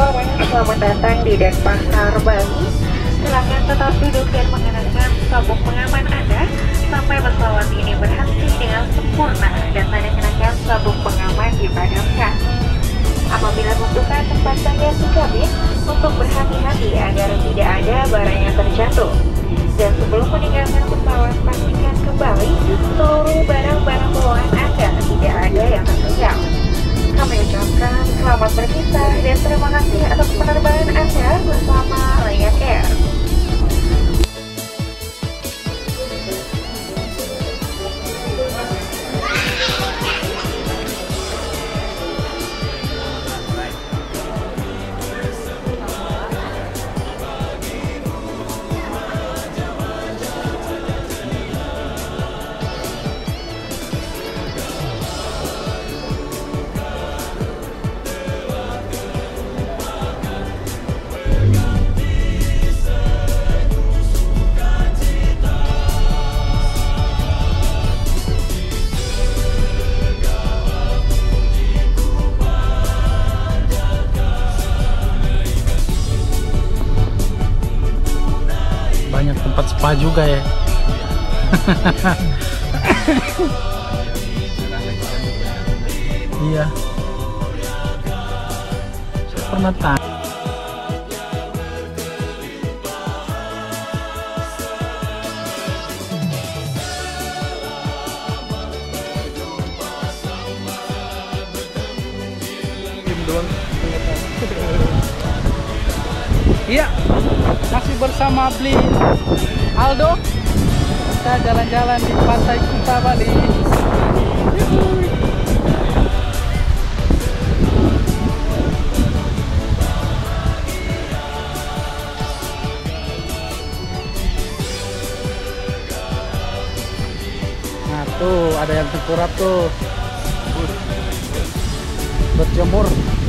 sore, selamat datang di Denpasar, Bali. Silakan tetap duduk dan mengenakan sabuk pengaman Anda sampai pesawat ini berhenti dengan sempurna dan tanda kenakan sabuk pengaman dipadamkan. Apabila membuka tempat bagasi kabin, untuk berhati-hati agar tidak ada barang yang terjatuh. Dan sebelum meninggalkan pesawat, pastikan kembali seluruh barang-barang bawaan Anda tidak ada yang tertinggal. Kami ucapkan selamat berpisah dan terima kasih atas penerbangan Anda bersama Lion Air. Banyak tempat spa juga ya. Iya. Saya pernah tanya. Iya, masih bersama Bli Aldo. Kita jalan-jalan di Pantai Kuta, Bali. Nah tuh, ada yang tengkurap tuh. Berjemur.